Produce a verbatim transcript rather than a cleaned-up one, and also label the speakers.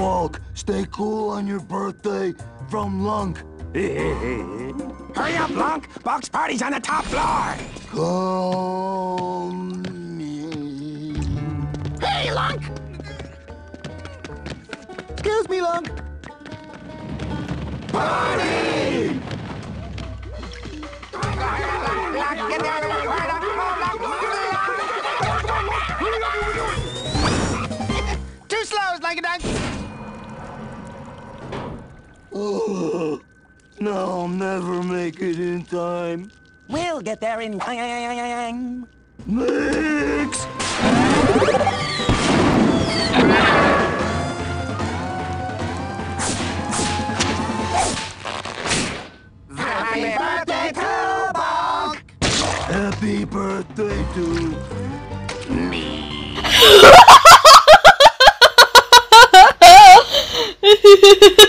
Speaker 1: Bulk, stay cool on your birthday. From Lunk.
Speaker 2: Hurry up, Lunk! Bulk's party's on the top floor!
Speaker 1: Come me.
Speaker 2: Hey, Lunk!
Speaker 1: Excuse me, Lunk.
Speaker 2: Party! Too slow, Slanky-Dunk!
Speaker 1: Oh, no, I'll never make it in time.
Speaker 2: We'll get there in time.
Speaker 1: Mix!
Speaker 2: Happy birthday to Bulk!
Speaker 1: Happy birthday to
Speaker 2: Me!